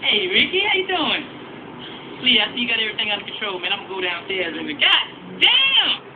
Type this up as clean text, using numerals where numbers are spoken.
Hey, Ricky, how you doing? Lee, I see you got everything under control, man. I'm gonna go downstairs and God damn!